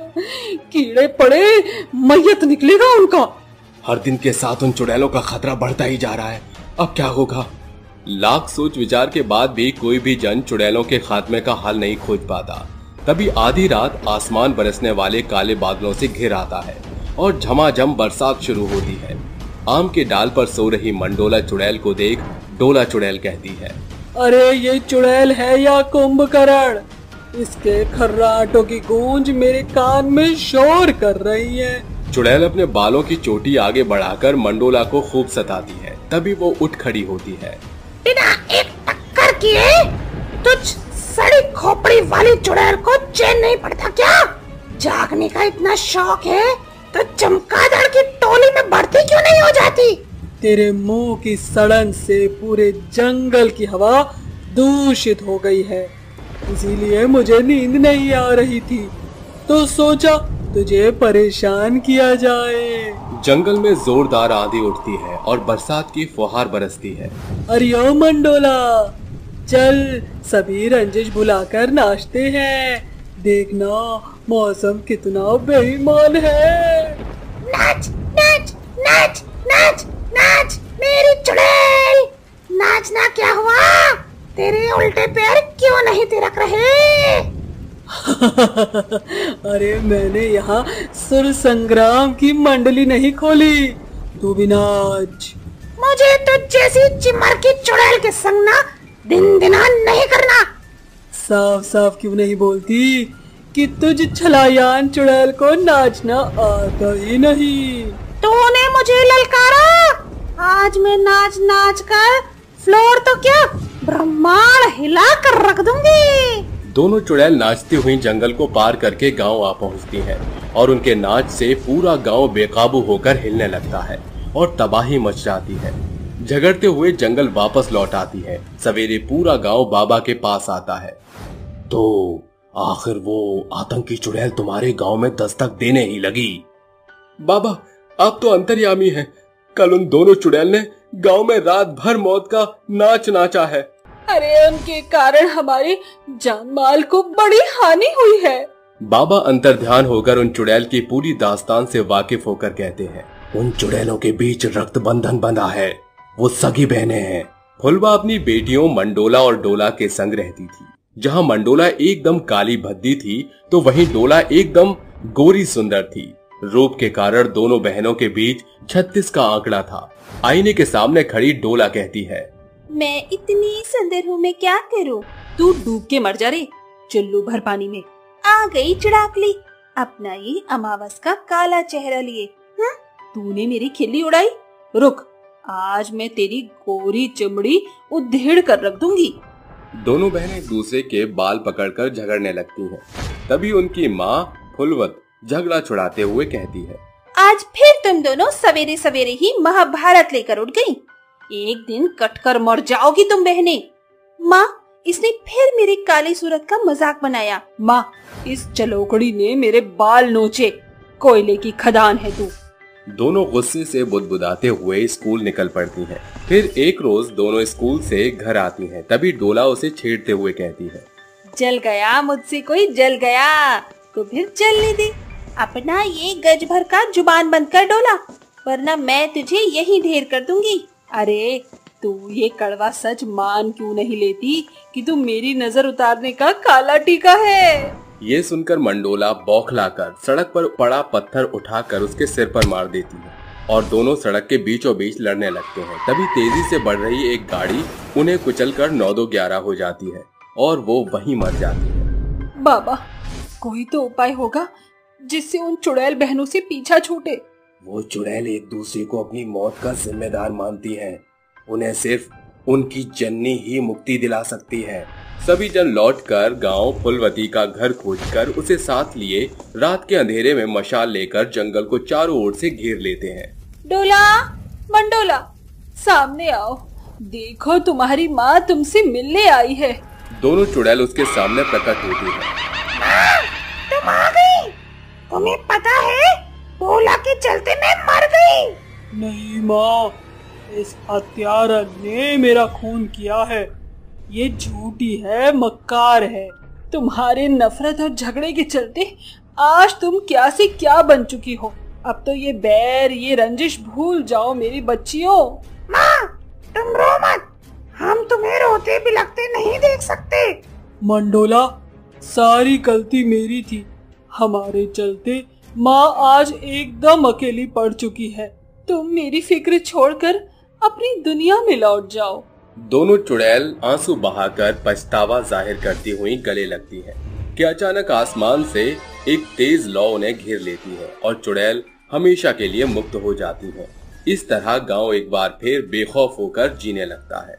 कीड़े पड़े, मैयत निकलेगा उनका। हर दिन के साथ उन चुड़ैलों का खतरा बढ़ता ही जा रहा है, अब क्या होगा? लाख सोच विचार के बाद भी कोई भी जन चुड़ैलों के खात्मे का हल नहीं खोज पाता। तभी आधी रात आसमान बरसने वाले काले बादलों से घिर आता है और झमाझम बरसात शुरू होती है। आम के डाल पर सो रही मंडोला चुड़ैल को देख डोला चुड़ैल कहती है, अरे ये चुड़ैल है या कुंभकर्ण? इसके खर्राटों की गूंज मेरे कान में शोर कर रही है। चुड़ैल अपने बालों की चोटी आगे बढ़ाकर मंडोला को खूब सताती है। तभी वो उठ खड़ी होती है। बिना एक टक्कर किए तुझ सड़ी खोपड़ी वाली चुड़ैल को चैन नहीं पड़ता क्या? जागने का इतना शौक है तो चमगादड़ की टोली में बढ़ती क्यों नहीं हो जाती? तेरे मुंह की सड़न से पूरे जंगल की हवा दूषित हो गई है, इसीलिए मुझे नींद नहीं आ रही थी, तो सोचा तुझे परेशान किया जाए। जंगल में जोरदार आंधी उठती है और बरसात की फुहार बरसती है। अरे ओ मंडोला, चल सभी रंजिश भुलाकर नाचते हैं, देखना मौसम कितना बेईमान है। नाच नाच नाच नाच नाच मेरी चुड़ैल, नाचना क्या हुआ? तेरे उल्टे पैर क्यों नहीं तिरक रहे? अरे मैंने यहाँ सुर संग्राम की मंडली नहीं खोली, तू भी नाच। मुझे तो जैसी चिमर की चुड़ैल के संग ना दिन दिना नहीं करना। साफ साफ क्यों नहीं बोलती कि तुझ छलायान चुड़ैल को नाचना आता ही नहीं। तूने मुझे ललकारा, आज मैं नाच नाच कर फ्लोर तो क्या ब्रह्मांड हिला कर रख दूंगी। दोनों चुड़ैल नाचती हुई जंगल को पार करके गांव आ पहुंचती हैं और उनके नाच से पूरा गांव बेकाबू होकर हिलने लगता है और तबाही मच जाती है। झगड़ते हुए जंगल वापस लौट आती है। सवेरे पूरा गांव बाबा के पास आता है। तो आखिर वो आतंकी चुड़ैल तुम्हारे गांव में दस्तक देने ही लगी। बाबा, आप तो अंतर्यामी हैं। कल उन दोनों चुड़ैल ने गांव में रात भर मौत का नाच नाचा है। अरे उनके कारण हमारी जान माल को बड़ी हानि हुई है। बाबा अंतर्ध्यान होकर उन चुड़ैल की पूरी दास्तान से वाकिफ होकर कहते हैं, उन चुड़ैलों के बीच रक्त बंधन बंधा है, वो सगी बहनें हैं। फुलवा अपनी बेटियों मंडोला और डोला के संग रहती थी। जहाँ मंडोला एकदम काली भद्दी थी तो वहीं डोला एकदम गोरी सुंदर थी। रूप के कारण दोनों बहनों के बीच छत्तीस का आंकड़ा था। आईने के सामने खड़ी डोला कहती है, मैं इतनी सुंदर हूँ, मैं क्या करूँ? तू डूब के मर जा रे चुल्लू भर पानी में। आ गई चिड़ाकली अपना ये अमावस का काला चेहरा लिए। तूने मेरी खिल्ली उड़ाई। रुक, आज मैं तेरी गोरी चमड़ी उधेड़ कर रख दूंगी। दोनों बहनें एक दूसरे के बाल पकड़कर झगड़ने लगती हैं। तभी उनकी माँ फुलवत झगड़ा छुड़ाते हुए कहती है, आज फिर तुम दोनों सवेरे सवेरे ही महाभारत लेकर उठ गई। एक दिन कटकर मर जाओगी तुम बहनें। माँ, इसने फिर मेरी काली सूरत का मजाक बनाया। माँ, इस चलोकड़ी ने मेरे बाल नोचे, कोयले की खदान है तू। दोनों गुस्से से बुदबुदाते हुए स्कूल निकल पड़ती हैं। फिर एक रोज दोनों स्कूल से घर आती हैं। तभी डोला उसे छेड़ते हुए कहती है, जल गया मुझसे कोई जल गया, तो फिर जलने दे। अपना ये गज भर का जुबान बंद कर डोला, वरना मैं तुझे यही ढेर कर दूंगी। अरे तू ये कड़वा सच मान क्यों नहीं लेती कि तू मेरी नजर उतारने का काला टीका है। ये सुनकर मंडोला बौखलाकर सड़क पर पड़ा पत्थर उठाकर उसके सिर पर मार देती है और दोनों सड़क के बीचों बीच लड़ने लगते हैं। तभी तेजी से बढ़ रही एक गाड़ी उन्हें कुचलकर नौ दो ग्यारह हो जाती है और वो वहीं मर जाती है। बाबा, कोई तो उपाय होगा जिससे उन चुड़ैल बहनों से पीछा छूटे। वो चुड़ैल एक दूसरे को अपनी मौत का जिम्मेदार मानती हैं। उन्हें सिर्फ उनकी जननी ही मुक्ति दिला सकती है। सभी जन लौटकर गांव फुलवती का घर खोजकर उसे साथ लिए रात के अंधेरे में मशाल लेकर जंगल को चारों ओर से घेर लेते हैं। डोला, मंडोला, सामने आओ, देखो तुम्हारी माँ तुमसे मिलने आई है। दोनों चुड़ैल उसके सामने प्रकट होती है। माँ, तुम आ गई। तुम्हें पता है डोला के चलते मैं मर गई। नहीं माँ, इस हत्यारा ने मेरा खून किया है। ये झूठी है, मक्कार है। तुम्हारे नफरत और झगड़े के चलते आज तुम क्या से क्या बन चुकी हो। अब तो ये बैर, ये रंजिश भूल जाओ मेरी बच्चियों। माँ, तुम रो मत, हम तुम्हें रोते बिलखते नहीं देख सकते। मंडोला, सारी गलती मेरी थी। हमारे चलते माँ आज एकदम अकेली पड़ चुकी है। तुम मेरी फिक्र छोड़कर अपनी दुनिया में लौट जाओ। दोनों चुड़ैल आंसू बहाकर पछतावा जाहिर करती हुई गले लगती है कि अचानक आसमान से एक तेज लौ उन्हें घेर लेती है और चुड़ैल हमेशा के लिए मुक्त हो जाती है। इस तरह गांव एक बार फिर बेखौफ होकर जीने लगता है।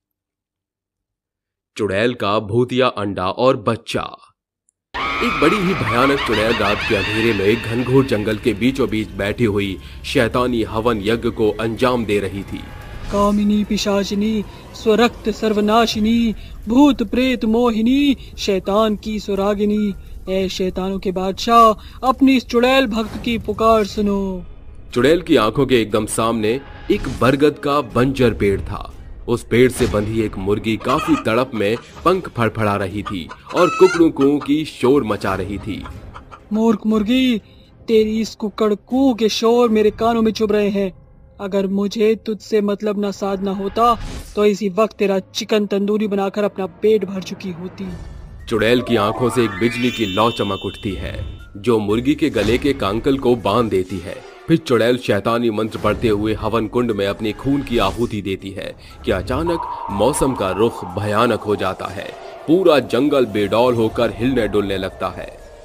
चुड़ैल का भूतिया अंडा और बच्चा। एक बड़ी ही भयानक चुड़ैल रात के अंधेरे में घनघोर जंगल के बीचों बीच बैठी हुई शैतानी हवन यज्ञ को अंजाम दे रही थी। कामिनी पिशाचिनी स्वरक्त सर्वनाशिनी भूत प्रेत मोहिनी शैतान की सुरागिनी, ऐ शैतानों के बादशाह, अपनी इस चुड़ैल भक्त की पुकार सुनो। चुड़ैल की आंखों के एकदम सामने एक बरगद का बंजर पेड़ था। उस पेड़ से बंधी एक मुर्गी काफी तड़प में पंख फड़फड़ा रही थी और कुकड़ू कू की शोर मचा रही थी। मूर्ख मुर्गी, तेरी इस कुकड़ कू के शोर मेरे कानों में चुभ रहे हैं। अगर मुझे तुझसे मतलब ना साधना होता तो इसी वक्त तेरा चिकन तंदूरी बनाकर अपना पेट भर चुकी होती। चुड़ैल की आंखों से एक बिजली की लौ चमक उठती है जो मुर्गी के गले के कांकल को बांध देती है। फिर चुड़ैल शैतानी मंत्र पढ़ते हुए हवन कुंड में अपनी खून की आहुति देती है कि अचानक मौसम का रुख भयानक हो जाता है। पूरा जंगल बेडौल होकर हिलने डुलने लगता है।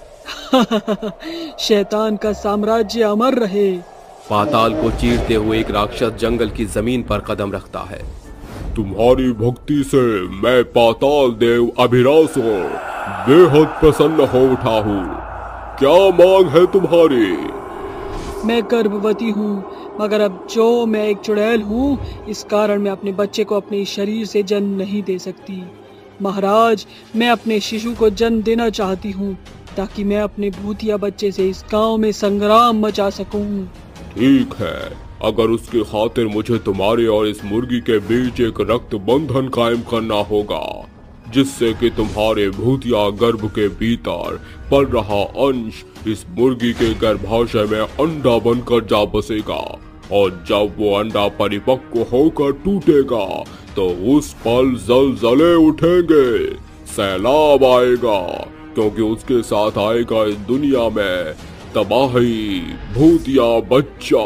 शैतान का साम्राज्य अमर रहे। पाताल को चीरते हुए एक राक्षस जंगल की जमीन पर कदम रखता है। तुम्हारी भक्ति से मैं पाताल देव अभिरासो बेहद प्रसन्न हो उठा हूँ। क्या मांग है तुम्हारी? मैं गर्भवती हूँ, मगर अब जो मैं एक चुड़ैल हूँ इस कारण मैं अपने बच्चे को अपने शरीर से जन्म नहीं दे सकती। महाराज, मैं अपने शिशु को जन्म देना चाहती हूँ ताकि मैं अपने भूतिया बच्चे से इस गांव में संग्राम मचा सकूं। ठीक है, अगर उसकी खातिर मुझे तुम्हारे और इस मुर्गी के बीच एक रक्त बंधन कायम करना होगा जिससे कि तुम्हारे भूतिया गर्भ के भीतर पल रहा अंश इस मुर्गी के गर्भाशय में अंडा बनकर जा बसेगा और जब वो अंडा परिपक्व होकर टूटेगा तो उस पल जलजले उठेंगे, सैलाब आएगा, क्योंकि उसके साथ आएगा इस दुनिया में तबाही, भूतिया बच्चा।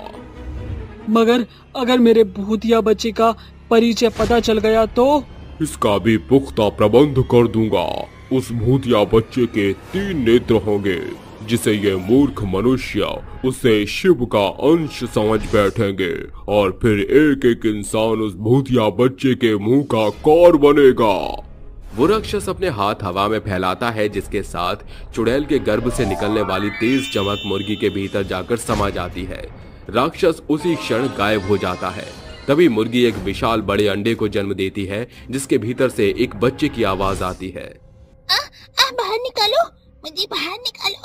मगर अगर मेरे भूतिया बच्चे का परिचय पता चल गया तो? इसका भी पुख्ता प्रबंध कर दूंगा। उस भूतिया बच्चे के तीन नेत्र होंगे जिसे ये मूर्ख मनुष्य उसे शिव का अंश समझ बैठेंगे और फिर एक एक इंसान उस भूतिया बच्चे के मुंह का कौर बनेगा। वो राक्षस अपने हाथ हवा में फैलाता है जिसके साथ चुड़ैल के गर्भ से निकलने वाली तेज चमक मुर्गी के भीतर जाकर समा जाती है। राक्षस उसी क्षण गायब हो जाता है। तभी मुर्गी एक विशाल बड़े अंडे को जन्म देती है जिसके भीतर से एक बच्चे की आवाज आती है। आ, आ, बाहर निकालो, मुझे बाहर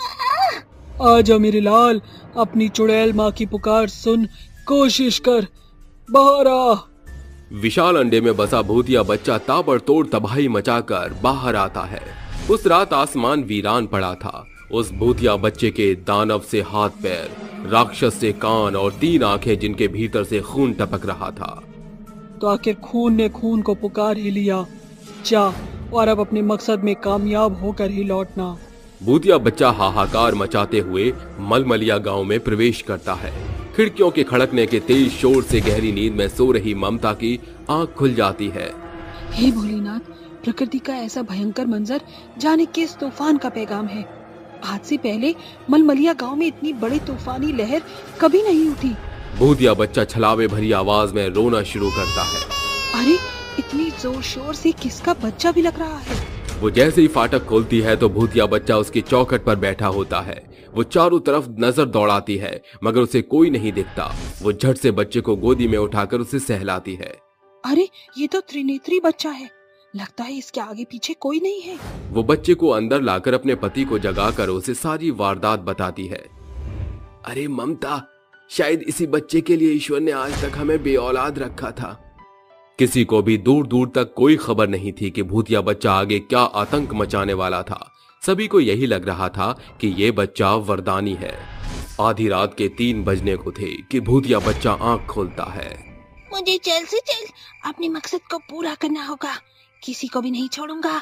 निकालो। आ जा मेरे लाल, अपनी चुड़ैल माँ की पुकार सुन, कोशिश कर, बाहर आ। विशाल अंडे में बसा भूतिया बच्चा ताबड़तोड़ तबाही मचाकर बाहर आता है। उस रात आसमान वीरान पड़ा था। उस भूतिया बच्चे के दानव से हाथ पैर, राक्षस से कान और तीन आंखें जिनके भीतर से खून टपक रहा था। तो आखिर खून ने खून को पुकार ही लिया। जा और अब अपने मकसद में कामयाब होकर ही लौटना। भूतिया बच्चा हाहाकार मचाते हुए मलमलिया गांव में प्रवेश करता है। खिड़कियों के खड़कने के तेज शोर से गहरी नींद में सो रही ममता की आंख खुल जाती है। हे भोलेनाथ, प्रकृति का ऐसा भयंकर मंजर जाने किस तूफान का पैगाम है। आज से पहले मलमलिया गांव में इतनी बड़ी तूफानी लहर कभी नहीं उठी। भूतिया बच्चा छलावे भरी आवाज में रोना शुरू करता है। अरे, इतनी जोर शोर से किसका बच्चा भी लग रहा है। वो जैसे ही फाटक खोलती है तो भूतिया बच्चा उसकी चौखट पर बैठा होता है। वो चारों तरफ नजर दौड़ाती है मगर उसे कोई नहीं दिखता। वो झट से बच्चे को गोदी में उठाकर उसे सहलाती है। अरे, ये तो त्रिनेत्री बच्चा है। लगता है इसके आगे पीछे कोई नहीं है। वो बच्चे को अंदर लाकर अपने पति को जगाकर उसे सारी वारदात बताती है। अरे ममता, शायद इसी बच्चे के लिए ईश्वर ने आज तक हमें बेऔलाद रखा था। किसी को भी दूर दूर तक कोई खबर नहीं थी कि भूतिया बच्चा आगे क्या आतंक मचाने वाला था। सभी को यही लग रहा था कि ये बच्चा वरदानी है। आधी रात के तीन बजने को थे कि भूतिया बच्चा आंख खोलता है। मुझे जल्द से जल्द अपने मकसद को पूरा करना होगा। किसी को भी नहीं छोड़ूंगा।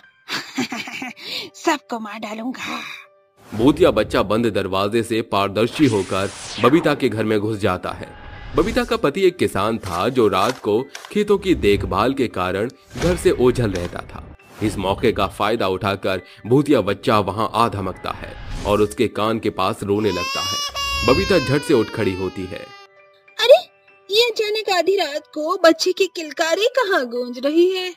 सबको मार डालूंगा। भूतिया बच्चा बंद दरवाजे से पारदर्शी होकर बबीता के घर में घुस जाता है। बबीता का पति एक किसान था जो रात को खेतों की देखभाल के कारण घर से ओझल रहता था। इस मौके का फायदा उठाकर भूतिया बच्चा वहां आ धमकता है और उसके कान के पास रोने लगता है। बबीता झट से उठ खड़ी होती है। अरे, ये अचानक आधी रात को बच्चे की किलकारी कहाँ गूंज रही है?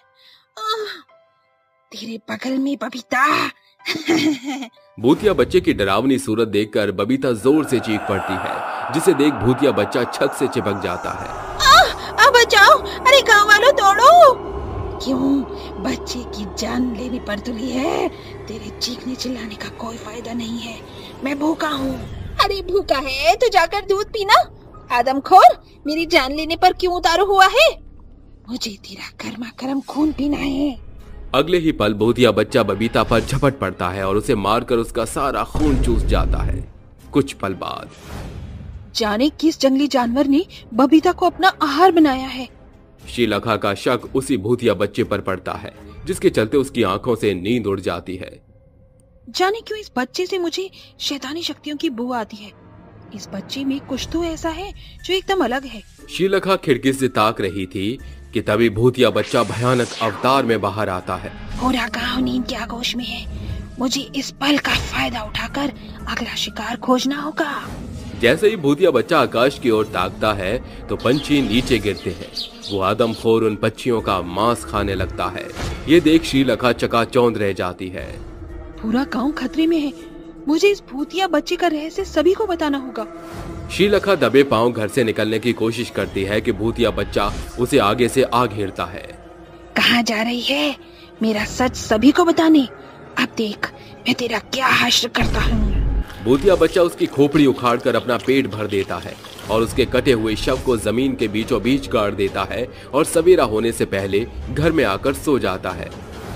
तेरे बगल में बबीता। भूतिया बच्चे की डरावनी सूरत देखकर बबीता जोर से चीख पड़ती है, जिसे देख भूतिया बच्चा छत से चिपक जाता है। आ, आ बचाओ! अरे गांव वालों, दौड़ो! क्यों बच्चे की जान लेने पर तुली है? तेरे चीखने चिल्लाने का कोई फायदा नहीं है। मैं भूखा हूँ। अरे भूखा है तो जाकर दूध पीना। आदमखोर, मेरी जान लेने पर क्यों उतारू हुआ है? मुझे तेरा गर्मा गर्म खून पीना है। अगले ही पल भूतिया बच्चा बबीता पर झपट पड़ता है और उसे मारकर उसका सारा खून चूस जाता है। कुछ पल बाद जाने किस जंगली जानवर ने बबीता को अपना आहार बनाया है। श्रीलखा का शक उसी भूतिया बच्चे पर पड़ता है, जिसके चलते उसकी आंखों से नींद उड़ जाती है। जाने क्यों इस बच्चे से मुझे शैतानी शक्तियों की बू आती है। इस बच्चे में कुछ तो ऐसा है जो एकदम अलग है। श्रीलखा खिड़की से ताक रही थी कि तभी भूतिया बच्चा भयानक अवतार में बाहर आता है। पूरा गांव नींद के आगोश में है। मुझे इस पल का फायदा उठाकर अगला शिकार खोजना होगा। जैसे ही भूतिया बच्चा आकाश की ओर ताकता है तो पंछी नीचे गिरते हैं। वो आदमखोर उन पक्षियों का मांस खाने लगता है। ये देख श्रीलखा चकाचौंध रह जाती है। पूरा गांव खतरे में है। मुझे इस भूतिया बच्चे का रहस्य सभी को बताना होगा। श्रीलखा दबे पांव घर से निकलने की कोशिश करती है कि भूतिया बच्चा उसे आगे से आ घेरता है। कहाँ जा रही है? मेरा सच सभी को बताने। अब देख मैं तेरा क्या हश्र करता हूँ। भूतिया बच्चा उसकी खोपड़ी उखाड़कर अपना पेट भर देता है और उसके कटे हुए शव को जमीन के बीचों बीच गाड़ देता है और सवेरा होने से पहले घर में आकर सो जाता है।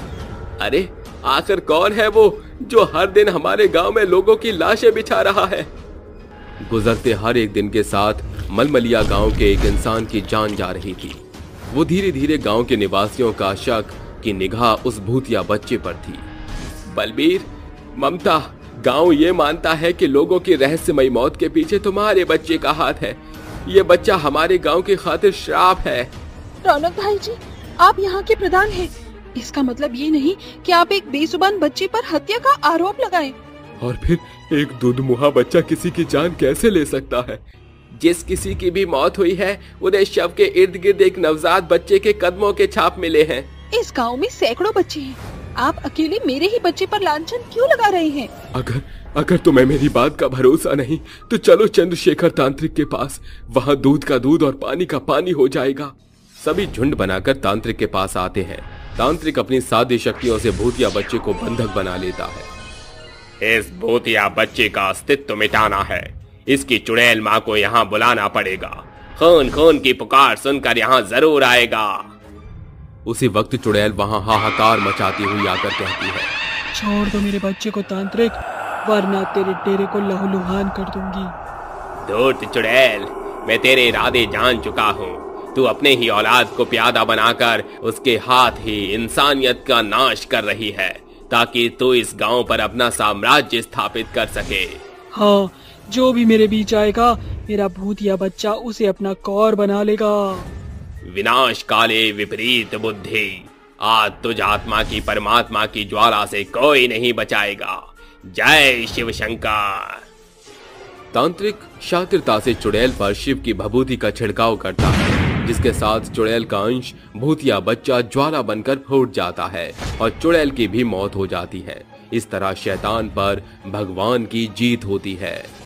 अरे आखिर कौन है वो जो हर दिन हमारे गांव में लोगों की लाशें बिछा रहा है? गुजरते हर एक दिन के साथ मलमलिया गांव के एक इंसान की जान जा रही थी। वो धीरे धीरे गांव के निवासियों का शक की निगाह उस भूतिया बच्चे पर थी। बलबीर, ममता, गांव ये मानता है कि लोगों की रहस्यमयी मौत के पीछे तुम्हारे बच्चे का हाथ है। ये बच्चा हमारे गांव की खातिर श्राप है। रौनक भाई जी, आप यहाँ के प्रधान हैं। इसका मतलब ये नहीं कि आप एक बेजुबान बच्चे पर हत्या का आरोप लगाएं। और फिर एक दूधमुहा बच्चा किसी की जान कैसे ले सकता है? जिस किसी की भी मौत हुई है उन्हें शव के इर्द गिर्द एक नवजात बच्चे के कदमों के छाप मिले हैं। इस गांव में सैकड़ों बच्चे हैं। आप अकेले मेरे ही बच्चे पर लांछन क्यों लगा रहे हैं? अगर अगर तुम्हें मेरी बात का भरोसा नहीं तो चलो चंद्रशेखर तांत्रिक के पास। वहाँ दूध का दूध और पानी का पानी हो जाएगा। सभी झुंड बनाकर तांत्रिक के पास आते हैं। तांत्रिक अपनी सादी शक्तियों से भूतिया बच्चे को बंधक बना लेता है। इस भूतिया बच्चे का अस्तित्व मिटाना है। इसकी चुड़ैल माँ को यहाँ बुलाना पड़ेगा। खून खून की पुकार सुनकर यहाँ जरूर आएगा। उसी वक्त चुड़ैल वहाँ हाहाकार मचाती हुई आकर कहती है, छोड़ दो मेरे बच्चे को तांत्रिक, वरना तेरे डेरे को लहूलुहान कर दूंगी। धूर्त चुड़ैल, मैं तेरे इरादे जान चुका हूँ। तू अपने ही औलाद को प्यादा बनाकर उसके हाथ ही इंसानियत का नाश कर रही है ताकि तू इस गांव पर अपना साम्राज्य स्थापित कर सके। हाँ, जो भी मेरे बीच आएगा मेरा भूतिया बच्चा उसे अपना कौर बना लेगा। विनाश काले विपरीत बुद्धि, आज तुझ आत्मा की परमात्मा की ज्वाला से कोई नहीं बचाएगा। जय शिव शंकर। तांत्रिक शातिरता से चुड़ैल पर शिव की भभूति का छिड़काव करता है, जिसके साथ चुड़ैल का अंश भूतिया बच्चा ज्वाला बनकर फूट जाता है और चुड़ैल की भी मौत हो जाती है। इस तरह शैतान पर भगवान की जीत होती है।